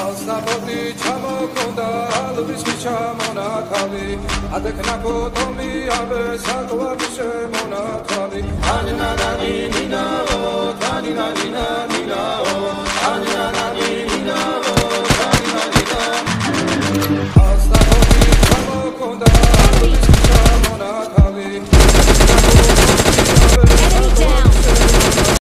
ალსაბოდი ჩამოქონდა ალვის ჩამონათალი ადექნა ფოტომი აბე საკვები შემონათალი ანინანინინაო თანინანინანი